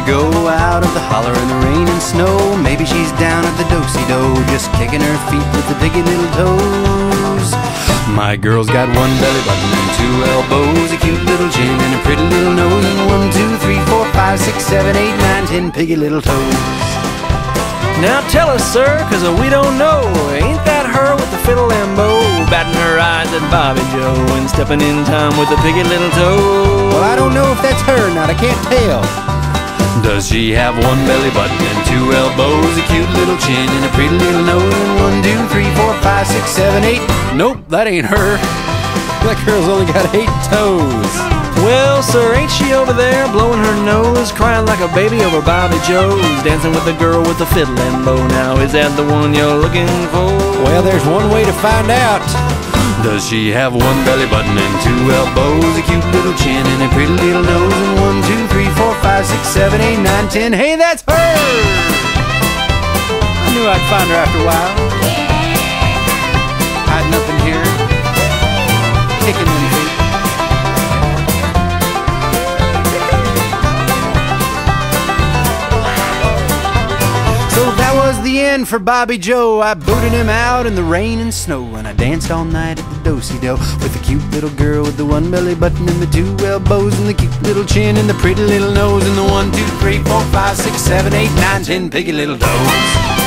go out of the holler in the rain and snow. Maybe she's down at the do-si-do, just kicking her feet with the piggy little toes. My girl's got one belly button and two elbows, a cute little chin and a pretty little nose, and 1, 2, 3, 4, 5, 6, 7, 8, 9, 10 piggy little toes. Now tell us, sir, 'cause we don't know. Ain't that her with the fiddle and bow, batting her eyes at Bobby Joe and stepping in time with the piggy little toe? Well, I don't know if that's her or not, I can't tell. Does she have one belly button and two elbows, a cute little chin and a pretty little nose, and 1, 2, 3, 4, 5, 6, 7, 8? Nope, that ain't her. That girl's only got 8 toes. Well, sir, ain't she over there blowing her nose, crying like a baby over Bobby Joe's, dancing with the girl with the fiddle and bow? Now, is that the one you're looking for? Well, there's one way to find out. Does she have one belly button and two elbows, a cute little chin and a pretty little nose, and 1, 2, 3, 4, 5, 6, 7, 8, 9, 10? Hey, that's her! I knew I'd find her after a while. Hiding up in here, kicking them feet. So that was the end for Bobby Joe. I booted him out in the rain and snow, and I danced all night at the do-si-do with the cute little girl with the one belly button and the two elbows, and the cute little chin and the pretty little nose, and the 1, 2, 3, 4, 5, 6, 7, 8, 9, 10 piggy little toes.